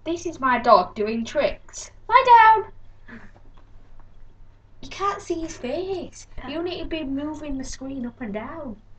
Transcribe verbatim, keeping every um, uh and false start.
This is my dog doing tricks. Lie down. You can't see his face. You need to be moving the screen up and down.